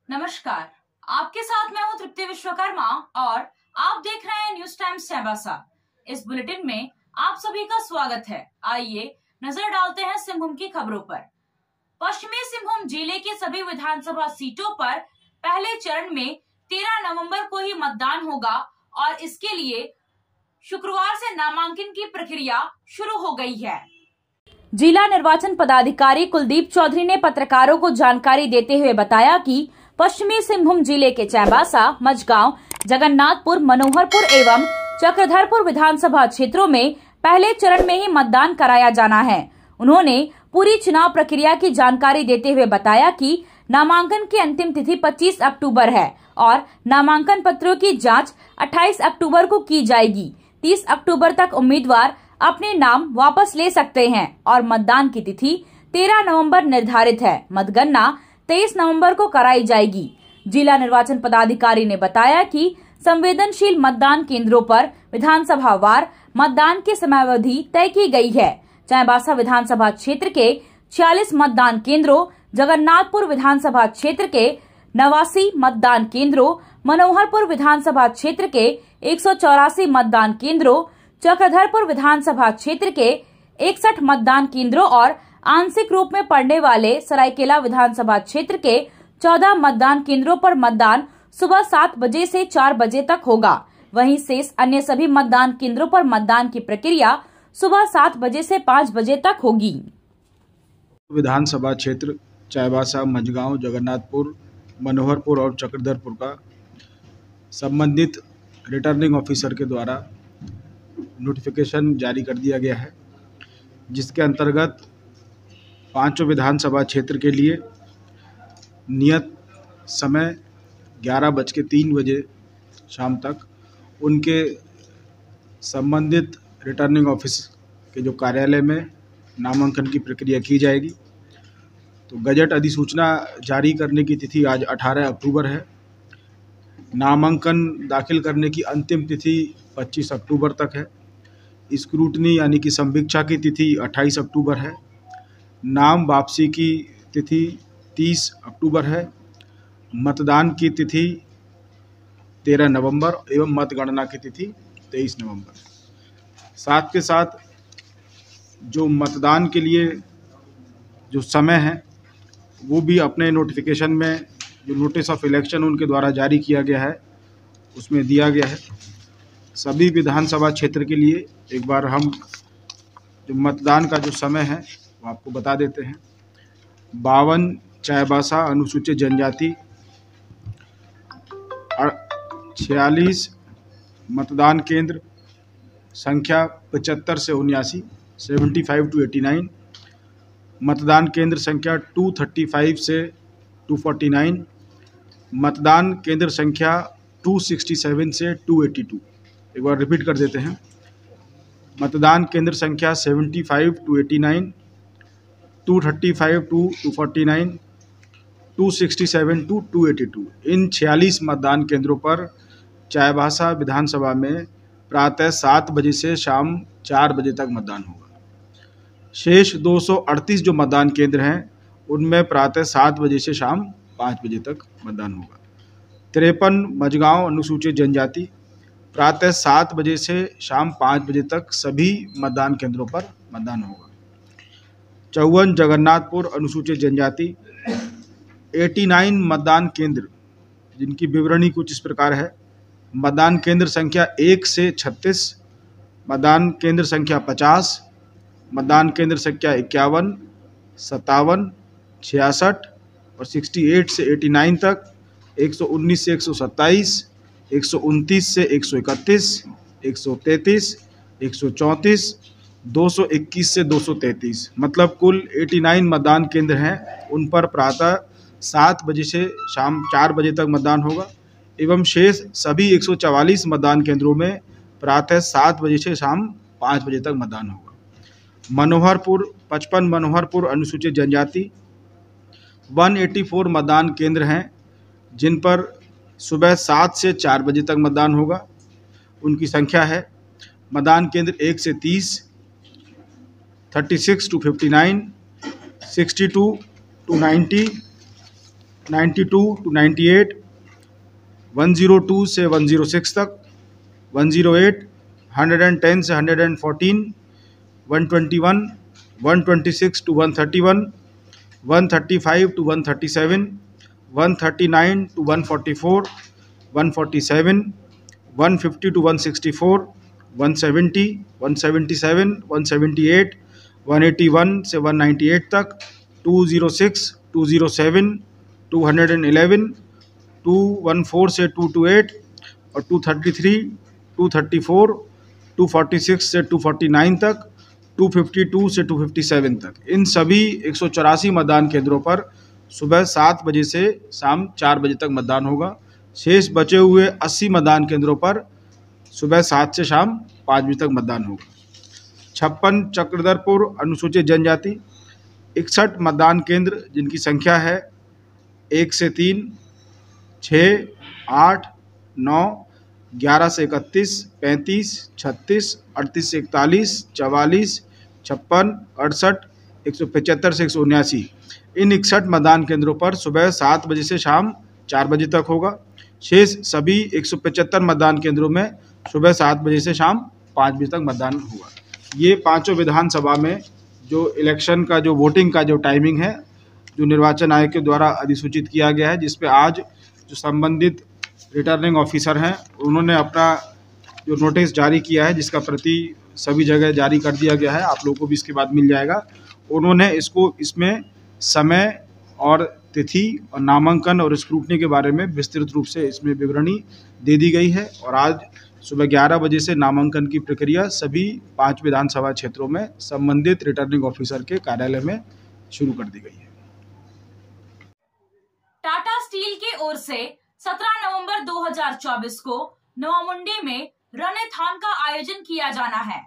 नमस्कार, आपके साथ मैं हूं तृप्ति विश्वकर्मा और आप देख रहे हैं न्यूज टाइम्स चाईबासा। इस बुलेटिन में आप सभी का स्वागत है। आइए नजर डालते हैं सिंहभूम की खबरों पर। पश्चिमी सिंहभूम जिले की सभी विधानसभा सीटों पर पहले चरण में 13 नवंबर को ही मतदान होगा और इसके लिए शुक्रवार से नामांकन की प्रक्रिया शुरू हो गई है। जिला निर्वाचन पदाधिकारी कुलदीप चौधरी ने पत्रकारों को जानकारी देते हुए बताया कि पश्चिमी सिंहभूम जिले के चाईबासा, मझगांव, जगन्नाथपुर, मनोहरपुर एवं चक्रधरपुर विधानसभा क्षेत्रों में पहले चरण में ही मतदान कराया जाना है। उन्होंने पूरी चुनाव प्रक्रिया की जानकारी देते हुए बताया कि नामांकन की अंतिम तिथि 25 अक्टूबर है और नामांकन पत्रों की जांच 28 अक्टूबर को की जाएगी। 30 अक्टूबर तक उम्मीदवार अपने नाम वापस ले सकते हैं और मतदान की तिथि 13 नवंबर निर्धारित है। मतगणना 23 नवंबर को कराई जाएगी। जिला निर्वाचन पदाधिकारी ने बताया कि संवेदनशील मतदान केंद्रों पर विधानसभा वार मतदान की समयावधि तय की गई है। चाईबासा विधानसभा क्षेत्र के 46 मतदान केंद्रों, जगन्नाथपुर विधानसभा क्षेत्र के 89 मतदान केंद्रों, मनोहरपुर विधानसभा क्षेत्र के 184 मतदान केंद्रों, चक्रधरपुर विधानसभा क्षेत्र के 61 मतदान केंद्रों और आंशिक रूप में पड़ने वाले सरायकेला विधानसभा क्षेत्र के 14 मतदान केंद्रों पर मतदान सुबह 7 बजे से 4 बजे तक होगा। वहीं शेष अन्य सभी मतदान केंद्रों पर मतदान की प्रक्रिया सुबह 7 बजे से 5 बजे तक होगी। विधानसभा क्षेत्र चाईबासा, मझगांव, जगन्नाथपुर, मनोहरपुर और चक्रधरपुर का संबंधित रिटर्निंग ऑफिसर के द्वारा नोटिफिकेशन जारी कर दिया गया है, जिसके अंतर्गत पांचों विधानसभा क्षेत्र के लिए नियत समय 11:03 शाम तक उनके संबंधित रिटर्निंग ऑफिस के जो कार्यालय में नामांकन की प्रक्रिया की जाएगी। तो गजट अधिसूचना जारी करने की तिथि आज 18 अक्टूबर है। नामांकन दाखिल करने की अंतिम तिथि 25 अक्टूबर तक है। स्क्रूटनी यानी कि संवीक्षा की तिथि 28 अक्टूबर है। नाम वापसी की तिथि 30 अक्टूबर है। मतदान की तिथि 13 नवंबर एवं मतगणना की तिथि 23 नवंबर। साथ के साथ जो मतदान के लिए जो समय है वो भी अपने नोटिफिकेशन में जो नोटिस ऑफ इलेक्शन उनके द्वारा जारी किया गया है उसमें दिया गया है। सभी विधानसभा क्षेत्र के लिए एक बार हम जो मतदान का जो समय है वो आपको बता देते हैं। 52 चाईबासा अनुसूचित जनजाति, 46 मतदान केंद्र संख्या 75 से 79, 75 to 89, मतदान केंद्र संख्या 235 से 249, मतदान केंद्र संख्या 267 से 282। एक बार रिपीट कर देते हैं। मतदान केंद्र संख्या 75 to 89, 235 to 249, 267 to 282। इन 46 मतदान केंद्रों पर चाईबासा विधानसभा में प्रातः 7 बजे से शाम 4 बजे तक मतदान होगा। शेष 238 जो मतदान केंद्र हैं उनमें प्रातः 7 बजे से शाम 5 बजे तक मतदान होगा। 53 मझगांव अनुसूचित जनजाति, प्रातः 7 बजे से शाम 5 बजे तक सभी मतदान केंद्रों पर मतदान होगा। 54 जगन्नाथपुर अनुसूचित जनजाति, 89 मतदान केंद्र जिनकी विवरणी कुछ इस प्रकार है। मतदान केंद्र संख्या 1 से 36, मतदान केंद्र संख्या 50, मतदान केंद्र संख्या 51, 57, 66 और 68 से 89 तक, 119 से 127, 129 से 131, 133, 134, 221 से 233, मतलब कुल 89 मतदान केंद्र हैं। उन पर प्रातः 7 बजे से शाम 4 बजे तक मतदान होगा एवं शेष सभी 144 मतदान केंद्रों में प्रातः 7 बजे से शाम 5 बजे तक मतदान होगा। मनोहरपुर 55 मनोहरपुर अनुसूचित जनजाति, 184 मतदान केंद्र हैं जिन पर सुबह 7 से 4 बजे तक मतदान होगा। उनकी संख्या है मतदान केंद्र 1 से 30, 36 to 59, 62 to 90, 92 to 98, 102 से 106 तक, 108, 110 से 114, 121, 126 to 131, 135 to 137, 139 to 144, 147, 150 to 164, 170, 177, 178, 181 से 198 तक, 206, 207, 211, 214 से 228 और 233, 234, 246 से 249 तक, 252 से 257 तक। इन सभी 184 मतदान केंद्रों पर सुबह 7 बजे से शाम 4 बजे तक मतदान होगा। शेष बचे हुए 80 मतदान केंद्रों पर सुबह 7 से शाम 5 बजे तक मतदान होगा। 56 चक्रधरपुर अनुसूचित जनजाति, 61 मतदान केंद्र जिनकी संख्या है 1 से 3, 6, 8, 9, 11 से 31, 35, 36, 38 से 41, 44, 56, 68, 175 से 179। इन 61 मतदान केंद्रों पर सुबह 7 बजे से शाम 4 बजे तक होगा। शेष सभी 175 मतदान केंद्रों में सुबह 7 बजे से शाम 5 बजे तक मतदान हुआ। ये पांचों विधानसभा में जो इलेक्शन का जो वोटिंग का जो टाइमिंग है, जो निर्वाचन आयोग के द्वारा अधिसूचित किया गया है, जिस पे आज जो संबंधित रिटर्निंग ऑफिसर हैं उन्होंने अपना जो नोटिस जारी किया है, जिसका प्रति सभी जगह जारी कर दिया गया है, आप लोगों को भी इसके बाद मिल जाएगा। उन्होंने इसमें समय और तिथि और नामांकन और स्क्रूटनी के बारे में विस्तृत रूप से इसमें विवरणी दे दी गई है और आज सुबह 11 बजे से नामांकन की प्रक्रिया सभी 5 विधानसभा क्षेत्रों में संबंधित रिटर्निंग ऑफिसर के कार्यालय में शुरू कर दी गई है। टाटा स्टील की ओर से 17 नवंबर 2024 को नवामुंडी में रन-ए-थॉन का आयोजन किया जाना है।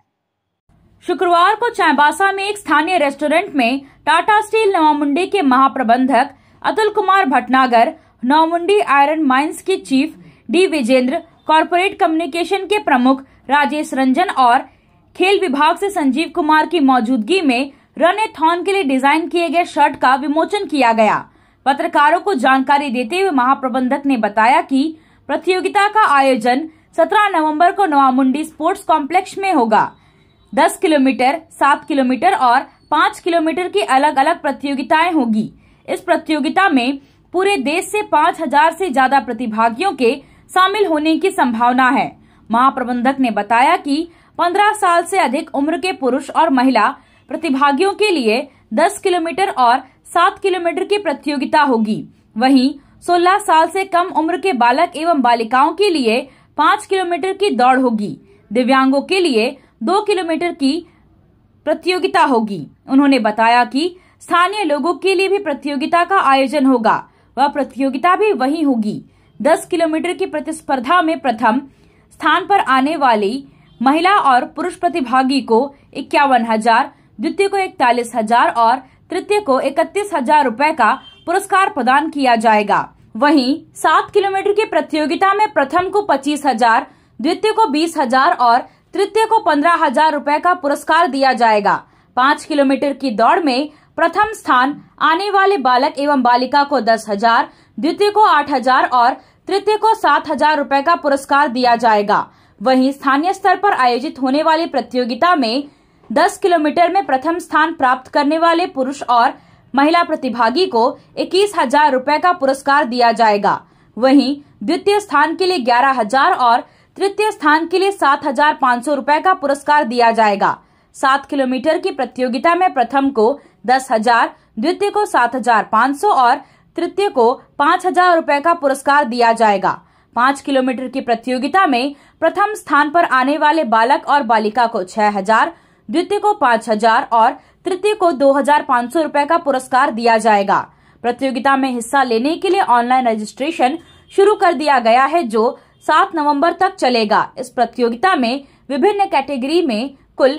शुक्रवार को चाईबासा में एक स्थानीय रेस्टोरेंट में टाटा स्टील नवामुंडी के महाप्रबंधक अतुल कुमार भटनागर, नवामुंडी आयरन माइंस के chief D Vijendra, corporate communication के प्रमुख राजेश रंजन और खेल विभाग से संजीव कुमार की मौजूदगी में रन-ए-थॉन के लिए डिजाइन किए गए शर्ट का विमोचन किया गया। पत्रकारों को जानकारी देते हुए महाप्रबंधक ने बताया कि प्रतियोगिता का आयोजन 17 नवंबर को नवामुंडी स्पोर्ट्स कॉम्प्लेक्स में होगा। 10 किलोमीटर, 7 किलोमीटर और 5 किलोमीटर की अलग अलग प्रतियोगिताएं होगी। इस प्रतियोगिता में पूरे देश से 5000 से ज्यादा प्रतिभागियों के शामिल होने की संभावना है। महाप्रबंधक ने बताया कि 15 साल से अधिक उम्र के पुरुष और महिला प्रतिभागियों के लिए 10 किलोमीटर और 7 किलोमीटर की प्रतियोगिता होगी। वहीं 16 साल से कम उम्र के बालक एवं बालिकाओं के लिए 5 किलोमीटर की दौड़ होगी। दिव्यांगों के लिए 2 किलोमीटर की प्रतियोगिता होगी। उन्होंने बताया कि स्थानीय लोगों के लिए भी प्रतियोगिता का आयोजन होगा। वह प्रतियोगिता भी वही होगी। 10 किलोमीटर की प्रतिस्पर्धा में प्रथम स्थान पर आने वाली महिला और पुरुष प्रतिभागी को 51,000, द्वितीय को 41,000 और तृतीय को 31,000 रुपए का पुरस्कार प्रदान किया जाएगा। वहीं 7 किलोमीटर की प्रतियोगिता में प्रथम को 25,000, द्वितीय को 20,000 और तृतीय को 15,000 रुपए का पुरस्कार दिया जाएगा। 5 किलोमीटर की दौड़ में प्रथम स्थान आने वाले बालक एवं बालिका को 10,000, द्वितीय को 8,000 और तृतीय को 7,000 रुपए का पुरस्कार दिया जाएगा। वहीं स्थानीय स्तर पर आयोजित होने वाली प्रतियोगिता में 10 किलोमीटर में प्रथम स्थान प्राप्त करने वाले पुरुष और महिला प्रतिभागी को 21,000 रुपए का पुरस्कार दिया जाएगा। वहीं द्वितीय स्थान के लिए 11,000 और तृतीय स्थान के लिए 7,500 रुपए का पुरस्कार दिया जाएगा। 7 किलोमीटर की प्रतियोगिता में प्रथम को 10,000, द्वितीय को 7,500 और तृतीय को 5,000 रुपए का पुरस्कार दिया जाएगा। 5 किलोमीटर की प्रतियोगिता में प्रथम स्थान पर आने वाले बालक और बालिका को 6,000, द्वितीय को 5,000 और तृतीय को 2,500 रुपए का पुरस्कार दिया जाएगा। प्रतियोगिता में हिस्सा लेने के लिए ऑनलाइन रजिस्ट्रेशन शुरू कर दिया गया है, जो 7 नवंबर तक चलेगा। इस प्रतियोगिता में विभिन्न कैटेगरी में कुल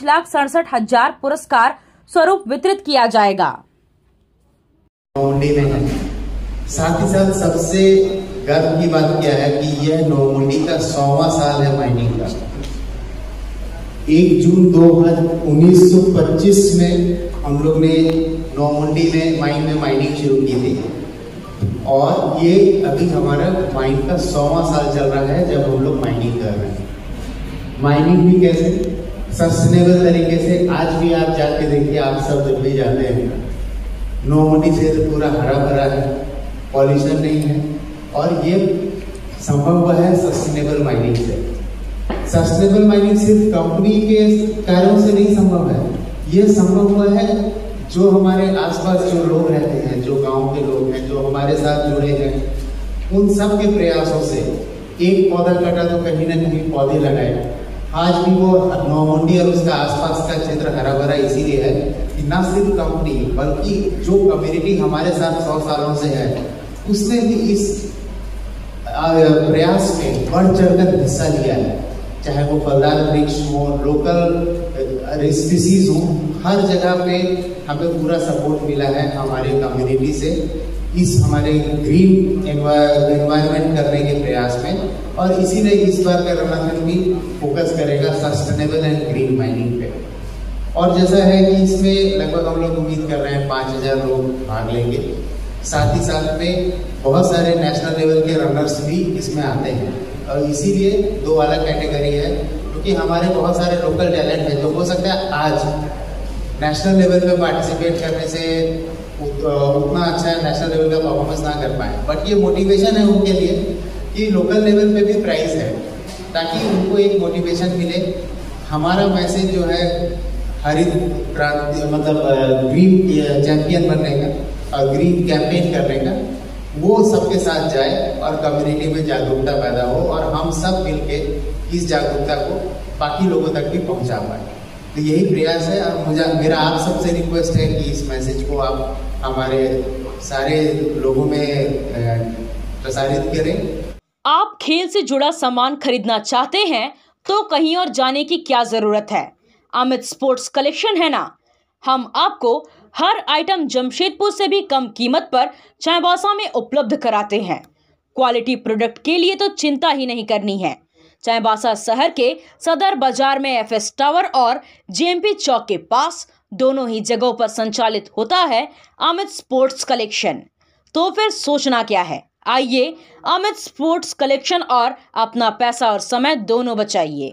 5,67,000 पुरस्कार स्वरूप वितरित किया जाएगा। नवामुंडी में है। साथ ही साथ सबसे गर्व की बात क्या है कि यह नवामुंडी का 100वां साल है माइनिंग का। 1 जून 1925 में हम लोग ने नवामुंडी में माइनिंग शुरू की थी। और ये अभी हमारा माइन का 100वां साल चल रहा है जब हम लोग माइनिंग कर रहे हैं। माइनिंग भी कैसे सस्टेनेबल तरीके से, आज भी आप जाके देखिए, आप सब जब भी जाते हैं, नोमुंडी क्षेत्र पूरा हरा भरा है, पॉल्यूशन नहीं है, और ये संभव हुआ है सस्टेनेबल माइनिंग से। सस्टेनेबल माइनिंग सिर्फ कंपनी के कार्यों से नहीं संभव है, ये संभव हुआ है जो हमारे आसपास जो लोग रहते हैं, जो गांव के लोग हैं, जो हमारे साथ जुड़े हैं, उन सब के प्रयासों से। एक पौधा कटा तो कहीं ना कहीं पौधे लगाए। आज भी वो नौमुंडी और उसका आसपास का क्षेत्र हरा भरा इसीलिए है कि न सिर्फ कंपनी बल्कि जो कम्युनिटी हमारे साथ 100 सालों से है, उसने भी इस प्रयास में बढ़ चढ़कर हिस्सा लिया है। चाहे वो फलदार वृक्ष हो, लोकल स्पीसीज हो, हर जगह पे हमें पूरा सपोर्ट मिला है हमारे कम्युनिटी से इस हमारे ग्रीन एनवायरनमेंट करने के प्रयास में। और इसीलिए इस बार का रनाथन भी फोकस करेगा सस्टेनेबल एंड ग्रीन माइनिंग पे। और जैसा है कि इसमें लगभग हम लोग उम्मीद कर रहे हैं 5000 लोग भाग लेंगे। साथ ही साथ में बहुत सारे नेशनल लेवल के रनर्स भी इसमें आते हैं, और इसीलिए 2 अलग कैटेगरी है, क्योंकि हमारे बहुत सारे लोकल टैलेंट है जो हो सकता है आज नेशनल लेवल पे पार्टिसिपेट करने से उतना अच्छा नेशनल लेवल का परफॉर्मेंस ना कर पाए, बट ये मोटिवेशन है उनके लिए कि लोकल लेवल पे भी प्राइज है, ताकि उनको एक मोटिवेशन मिले। हमारा मैसेज जो है हरित क्रांति मतलब ग्रीन चैंपियन बनने का और ग्रीन कैंपेन करने का, वो सबके साथ जाए और कम्युनिटी में जागरूकता पैदा हो और हम सब मिलके इस जागरूकता को बाकी लोगों तक भी पहुंचा पाए। तो यही प्रयास है। और मेरा आप सबसे रिक्वेस्ट है कि इस मैसेज को आप हमारे सारे लोगों में प्रसारित करें। आप खेल से जुड़ा सामान खरीदना चाहते हैं तो कहीं और जाने की क्या जरूरत है, अमित स्पोर्ट्स कलेक्शन है ना। हम आपको हर आइटम जमशेदपुर से भी कम कीमत पर चाईबासा में उपलब्ध कराते हैं। क्वालिटी प्रोडक्ट के लिए तो चिंता ही नहीं करनी है। चाईबासा शहर के सदर बाजार में एफएस टावर और जेएमपी चौक के पास दोनों ही जगहों पर संचालित होता है अमित स्पोर्ट्स कलेक्शन। तो फिर सोचना क्या है, आइए अमित स्पोर्ट्स कलेक्शन और अपना पैसा और समय दोनों बचाइए।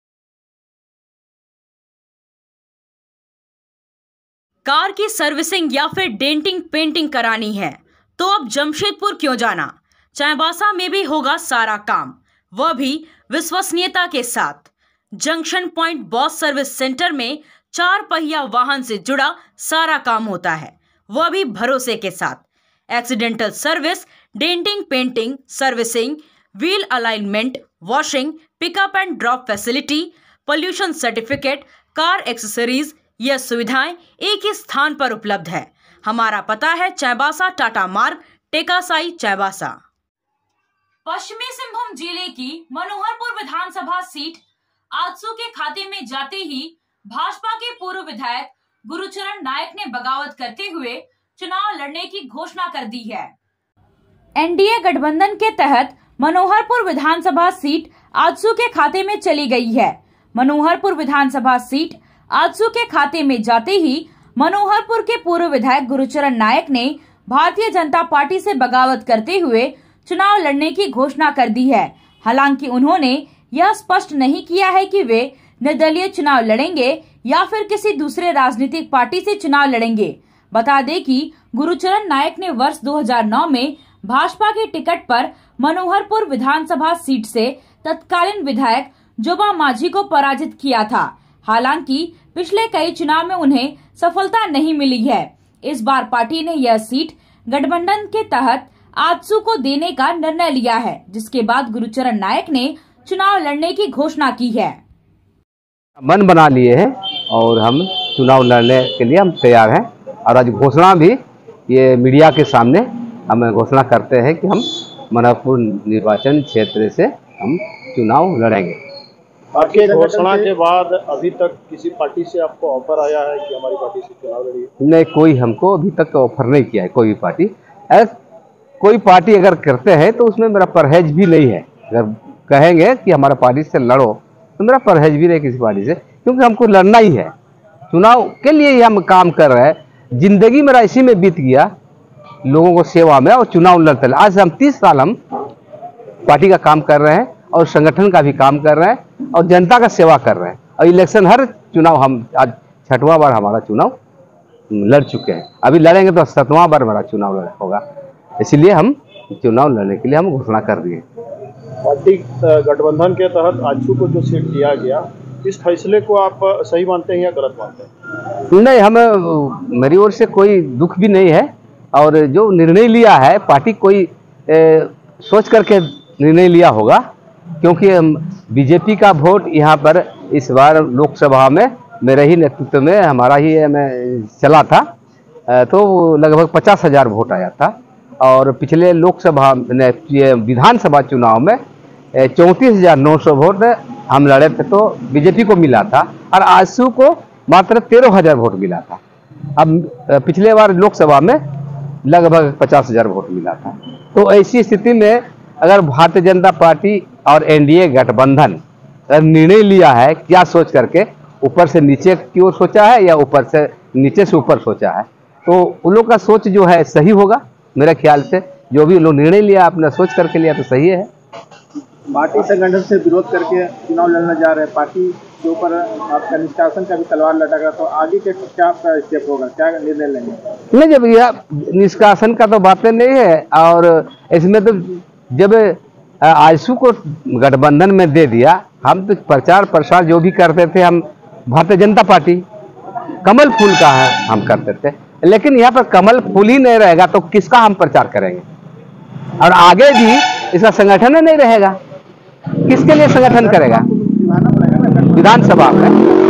कार की सर्विसिंग या फिर डेंटिंग पेंटिंग करानी है तो अब जमशेदपुर क्यों जाना, चाईबासा में भी होगा सारा काम, वह भी विश्वसनीयता के साथ। Junction point boss service center में 4 पहिया वाहन से जुड़ा सारा काम होता है, वह भी भरोसे के साथ। Accidental service, denting painting, servicing, wheel alignment, washing, pickup and drop facility, pollution certificate, car accessories, यह सुविधाएं एक ही स्थान पर उपलब्ध है। हमारा पता है चाईबासा टाटा मार्ग, टेकासाई, चाईबासा। पश्चिमी सिंहभूम जिले की मनोहरपुर विधानसभा सीट आजसू के खाते में जाते ही भाजपा के पूर्व विधायक गुरुचरण नायक ने बगावत करते हुए चुनाव लड़ने की घोषणा कर दी है। एनडीए गठबंधन के तहत मनोहरपुर विधानसभा सीट आजसू के खाते में चली गई है। मनोहरपुर विधानसभा सीट आजसू के खाते में जाते ही मनोहरपुर के पूर्व विधायक गुरुचरण नायक ने भारतीय जनता पार्टी से बगावत करते हुए चुनाव लड़ने की घोषणा कर दी है। हालांकि उन्होंने यह स्पष्ट नहीं किया है कि वे निर्दलीय चुनाव लड़ेंगे या फिर किसी दूसरे राजनीतिक पार्टी से चुनाव लड़ेंगे। बता दें कि गुरुचरण नायक ने वर्ष 2009 में भाजपा के टिकट पर मनोहरपुर विधानसभा सीट से तत्कालीन विधायक जोबा माझी को पराजित किया था। हालांकि पिछले कई चुनाव में उन्हें सफलता नहीं मिली है। इस बार पार्टी ने यह सीट गठबंधन के तहत आजसू को देने का निर्णय लिया है, जिसके बाद गुरुचरण नायक ने चुनाव लड़ने की घोषणा की है। मन बना लिए हैं और हम चुनाव लड़ने के लिए हम तैयार हैं। और आज घोषणा भी ये मीडिया के सामने हम घोषणा करते हैं कि हम मनोहरपुर निर्वाचन क्षेत्र से हम चुनाव लड़ेंगे। आपके घोषणा के बाद अभी तक किसी पार्टी से आपको ऑफर आया है कि हमारी पार्टी से चुनाव लड़िए? नहीं, कोई हमको अभी तक ऑफर नहीं किया है कोई भी पार्टी। कोई पार्टी अगर करते हैं तो उसमें मेरा परहेज भी नहीं है। अगर कहेंगे कि हमारा पार्टी से लड़ो तो मेरा परहेज भी नहीं किसी पार्टी से, क्योंकि हमको लड़ना ही है। चुनाव के लिए ही हम काम कर रहे हैं। जिंदगी मेरा इसी में बीत गया लोगों को सेवा में और चुनाव लड़ते हैं। आज हम 30 साल हम पार्टी का काम कर रहे हैं और संगठन का भी काम कर रहे हैं और जनता का सेवा कर रहे हैं। और इलेक्शन हर चुनाव हम आज 6वां बार हमारा चुनाव लड़ चुके हैं। अभी लड़ेंगे तो 7वां बार हमारा चुनाव होगा। इसलिए हम चुनाव लड़ने के लिए हम घोषणा कर दिए। पार्टी गठबंधन के तहत आजसू को जो सीट दिया गया, इस फैसले को आप सही मानते हैं या गलत मानते हैं? नहीं, हम मेरी ओर से कोई दुख भी नहीं है और जो निर्णय लिया है पार्टी कोई सोच करके निर्णय लिया होगा, क्योंकि बीजेपी का वोट यहाँ पर इस बार लोकसभा में मेरे ही नेतृत्व में हमारा ही मैं चला था, तो लगभग 50,000 वोट आया था। और पिछले लोकसभा विधानसभा चुनाव में 34,900 वोट हम लड़े थे तो बीजेपी को मिला था और आजसू को मात्र 13,000 वोट मिला था। अब पिछले बार लोकसभा में लगभग 50,000 वोट मिला था। तो ऐसी स्थिति में अगर भारतीय जनता पार्टी और एनडीए गठबंधन निर्णय लिया है, क्या सोच करके ऊपर से नीचे की ओर सोचा है या ऊपर से नीचे से ऊपर सोचा है, तो उन लोग का सोच जो है सही होगा। मेरे ख्याल से जो भी लोग निर्णय लिया अपना सोच करके लिया तो सही है। पार्टी संगठन से विरोध करके चुनाव लड़ना जा रहे हैं, पार्टी के ऊपर आपका निष्कासन का भी तलवार लटका, तो आगे के क्या आपका स्टेप होगा, क्या निर्णय लेंगे? नहीं, जब यह निष्कासन का तो बातें नहीं है और इसमें तो जब आजसू को गठबंधन में दे दिया, हम तो प्रचार प्रसार जो भी करते थे हम भारतीय जनता पार्टी कमल फूल का है हम करते थे, लेकिन यहाँ पर कमल फूल ही नहीं रहेगा तो किसका हम प्रचार करेंगे? और आगे भी इसका संगठन नहीं रहेगा, किसके लिए संगठन करेगा? विधानसभा में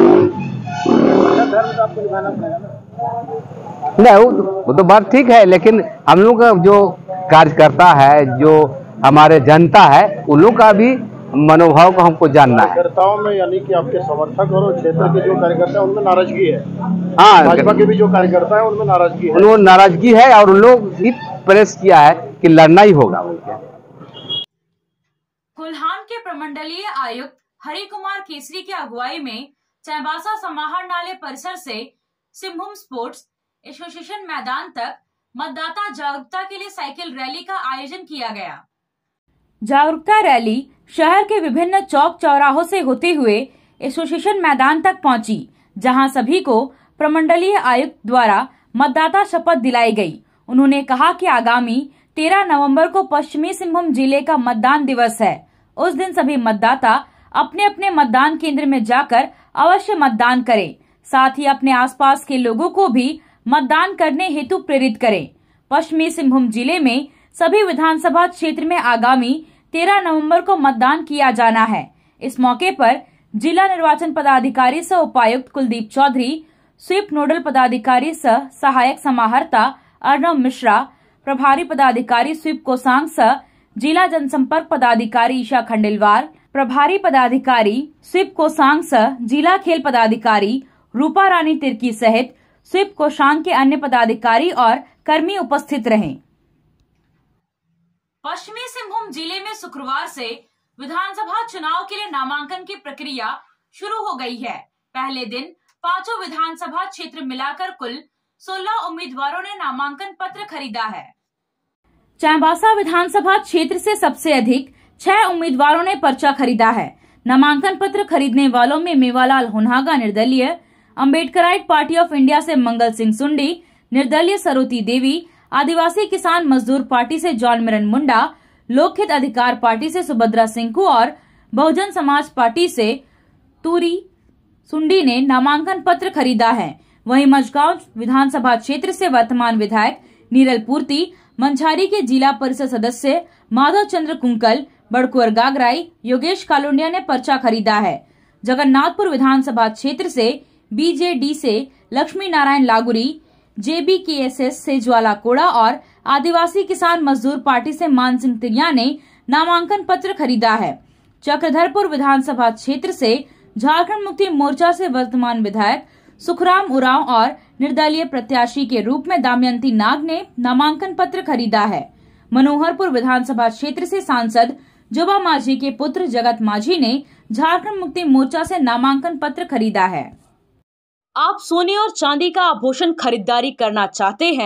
नहीं, वो तो बात ठीक है, लेकिन हम लोग का जो कार्यकर्ता है, जो हमारे जनता है, उन लोग का भी मनोभाव को हमको जानना है। कार्यकर्ताओं में यानी कि आपके समर्थक और क्षेत्र के जो कार्यकर्ता है उनमें नाराजगी है। हाँ, भाजपा के भी जो कार्यकर्ता है उनमें नाराजगी है। उनको नाराजगी है और उन लोग भी प्रेस किया है कि लड़ना ही होगा। कोल्हान के प्रमंडलीय आयुक्त हरि कुमार केसरी की अगुवाई में चाईबासा समाहरणालय परिसर से सिंहभूम स्पोर्ट्स एसोसिएशन मैदान तक मतदाता जागरूकता के लिए साइकिल रैली का आयोजन किया गया। जागरूकता रैली शहर के विभिन्न चौक चौराहों से होते हुए एसोसिएशन मैदान तक पहुंची, जहां सभी को प्रमंडलीय आयुक्त द्वारा मतदाता शपथ दिलाई गई। उन्होंने कहा कि आगामी 13 नवंबर को पश्चिमी सिंहभूम जिले का मतदान दिवस है। उस दिन सभी मतदाता अपने अपने मतदान केंद्र में जाकर अवश्य मतदान करें, साथ ही अपने आसपास के लोगों को भी मतदान करने हेतु प्रेरित करें। पश्चिमी सिंहभूम जिले में सभी विधानसभा क्षेत्र में आगामी 13 नवंबर को मतदान किया जाना है। इस मौके पर जिला निर्वाचन पदाधिकारी सह उपायुक्त कुलदीप चौधरी, स्वीप नोडल पदाधिकारी सह सहायक समाहर्ता अर्णव मिश्रा, प्रभारी पदाधिकारी स्वीप कोसांग सह जिला जनसंपर्क पदाधिकारी ईशा खंडेलवाल, प्रभारी पदाधिकारी स्वीप कोसांग सह जिला खेल पदाधिकारी रूपा रानी तिर्की सहित स्वीप कोसांग के अन्य पदाधिकारी और कर्मी उपस्थित रहे। पश्चिमी सिंहभूम जिले में शुक्रवार से विधानसभा चुनाव के लिए नामांकन की प्रक्रिया शुरू हो गई है। पहले दिन 5 विधानसभा क्षेत्र मिलाकर कुल 16 उम्मीदवारों ने नामांकन पत्र खरीदा है। चाईबासा विधानसभा क्षेत्र से सबसे अधिक 6 उम्मीदवारों ने पर्चा खरीदा है। नामांकन पत्र खरीदने वालों में मेवालाल हुन्हागा निर्दलीय, अम्बेडकराइट पार्टी ऑफ इंडिया से मंगल सिंह सुंडी, निर्दलीय सरोती देवी, आदिवासी किसान मजदूर पार्टी से जॉन मिरन मुंडा, लोकहित अधिकार पार्टी से सुभद्रा सिंकू और बहुजन समाज पार्टी से तूरी सुंडी ने नामांकन पत्र खरीदा है। वहीं मझगांव विधानसभा क्षेत्र से वर्तमान विधायक नीरल पूर्ति, मंझारी के जिला परिषद सदस्य माधव चंद्र कुंकल, बड़कुअर गागराई, योगेश कालुंडिया ने पर्चा खरीदा है। जगन्नाथपुर विधानसभा क्षेत्र से बीजेडी से लक्ष्मी नारायण लागुरी, जेबीकेएसएस से ज्वाला कोड़ा और आदिवासी किसान मजदूर पार्टी से मान सिंह तिरिया ने नामांकन पत्र खरीदा है। चक्रधरपुर विधानसभा क्षेत्र से झारखंड मुक्ति मोर्चा से वर्तमान विधायक सुखराम उरांव और निर्दलीय प्रत्याशी के रूप में दमयंती नाग ने नामांकन पत्र खरीदा है। मनोहरपुर विधानसभा क्षेत्र से सांसद जोबा माझी के पुत्र जगत माझी ने झारखंड मुक्ति मोर्चा से नामांकन पत्र खरीदा है। आप सोने और चांदी का आभूषण खरीदारी करना चाहते हैं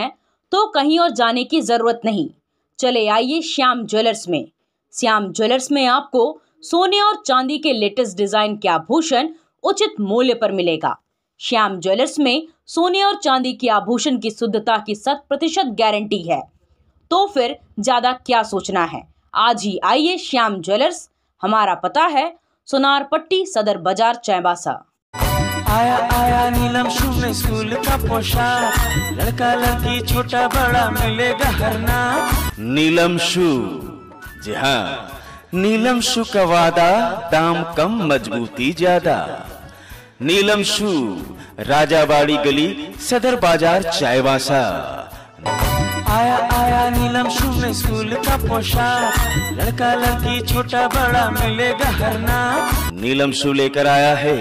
तो कहीं और जाने की जरूरत नहीं। चले आइए श्याम ज्वेलर्स में। श्याम ज्वेलर्स में आपको सोने और चांदी के लेटेस्ट डिजाइन के आभूषण उचित मूल्य पर मिलेगा। श्याम ज्वेलर्स में सोने और चांदी के आभूषण की शुद्धता की 100% गारंटी है। तो फिर ज्यादा क्या सोचना है, आज ही आइए श्याम ज्वेलर्स। हमारा पता है सोनार पट्टी, सदर बाजार, चाईबासा। आया आया नीलम शू में स्कूल का पोशाक, लड़का लड़की छोटा बड़ा मिलेगा हर नाम। नीलम शू, जी हाँ, नीलम शू का वादा, दाम कम मजबूती ज्यादा। नीलम शू, राजाबाड़ी गली, सदर बाजार, चाईबासा। आया आया नीलम शू में स्कूल का पोशाक, लड़का लड़की छोटा बड़ा मिलेगा हर नाम। नीलम शू लेकर आया है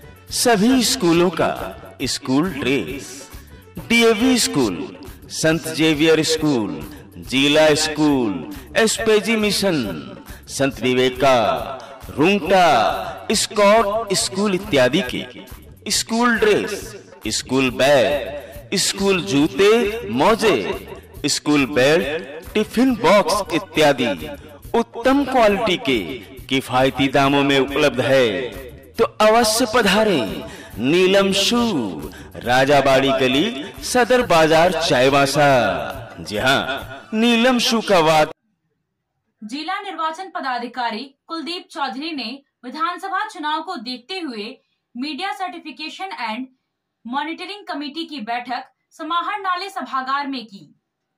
सभी स्कूलों का स्कूल ड्रेस। डीएवी स्कूल, संत जेवियर स्कूल, जिला स्कूल, एसपीजी मिशन, संत विवेका, रुंगटा, स्कॉट स्कूल इत्यादि के school dress, school bag, school जूते, मोजे, स्कूल बेल्ट, टिफिन बॉक्स इत्यादि उत्तम क्वालिटी के किफायती दामों में उपलब्ध है। तो अवश्य पधारें। नीलम शू, राजाबाड़ी गली, सदर बाजार, चाईबासा। जी हाँ, नीलम शू का वाद। जिला निर्वाचन पदाधिकारी कुलदीप चौधरी ने विधानसभा चुनाव को देखते हुए media certification and monitoring committee की बैठक समाहर नाले सभागार में की।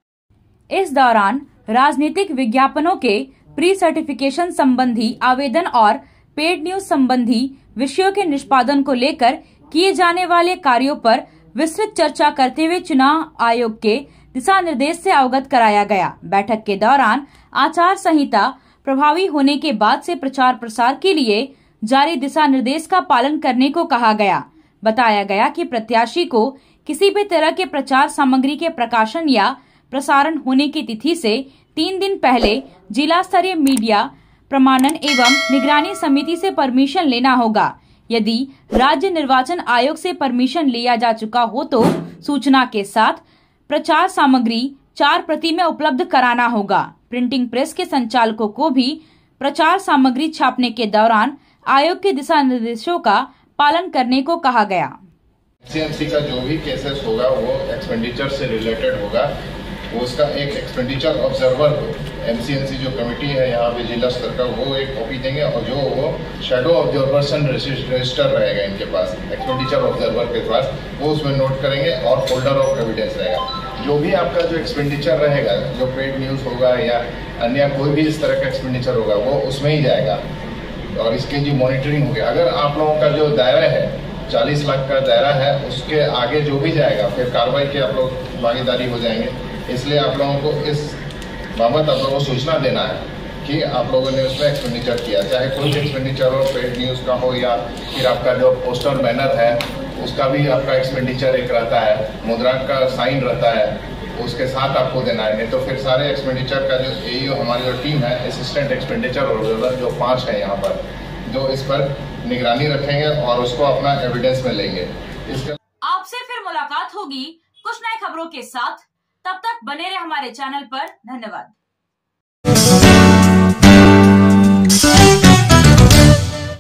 इस दौरान राजनीतिक विज्ञापनों के प्री सर्टिफिकेशन संबंधी आवेदन और पेड न्यूज संबंधी विषयों के निष्पादन को लेकर किए जाने वाले कार्यों पर विस्तृत चर्चा करते हुए चुनाव आयोग के दिशा निर्देश से अवगत कराया गया। बैठक के दौरान आचार संहिता प्रभावी होने के बाद से प्रचार प्रसार के लिए जारी दिशा निर्देश का पालन करने को कहा गया। बताया गया कि प्रत्याशी को किसी भी तरह के प्रचार सामग्री के प्रकाशन या प्रसारण होने की तिथि से 3 दिन पहले जिला स्तरीय मीडिया प्रमाणन एवं निगरानी समिति से परमिशन लेना होगा। यदि राज्य निर्वाचन आयोग से परमिशन लिया जा चुका हो तो सूचना के साथ प्रचार सामग्री 4 प्रति में उपलब्ध कराना होगा। प्रिंटिंग प्रेस के संचालकों को भी प्रचार सामग्री छापने के दौरान आयोग के दिशा निर्देशों का पालन करने को कहा गया। एमसीएमसी का जो भी केसेस होगा वो एक्सपेंडिचर से रिलेटेड होगा, वो उसका एक एक्सपेंडिचर ऑब्जर्वर हो, एमसीएमसी जो कमेटी है यहाँ पे जिला स्तर का, वो एक कॉपी देंगे और जो वो शेडो ऑब्जर्वेशन रजिस्टर रहेगा इनके पास, एक्सपेंडिचर ऑब्जर्वर के पास, वो उसमें नोट करेंगे और फोल्डर ऑफ एविडेंस रहेगा। जो भी आपका जो एक्सपेंडिचर रहेगा, जो पेड न्यूज़ होगा या अन्य कोई भी इस तरह का एक्सपेंडिचर होगा, वो उसमें ही जाएगा और इसकी जो मॉनिटरिंग होगी। अगर आप लोगों का जो दायरा है 40 लाख का दायरा है, उसके आगे जो भी जाएगा फिर कार्रवाई के आप लोग भागीदारी हो जाएंगे। इसलिए आप लोगों को इस बाबत आप लोगों को सूचना देना है कि आप लोगों ने उसमें एक्सपेंडिचर किया, चाहे कोई भी एक्सपेंडिचर हो, पेड न्यूज़ का हो या फिर आपका जो पोस्टर बैनर है उसका भी आपका एक्सपेंडिचर एक रहता है, मुद्रांक का साइन रहता है, उसके साथ आपको देना है। नहीं तो फिर सारे एक्सपेंडिचर का जो एईओ हमारी जो टीम है, असिस्टेंट एक्सपेंडिचर ऑब्जर्वर जो 5 है यहाँ पर, जो इस पर निगरानी रखेंगे और उसको अपना एविडेंस में लेंगे। आपसे फिर मुलाकात होगी कुछ नई खबरों के साथ। तब तक बने रहे हमारे चैनल पर। धन्यवाद।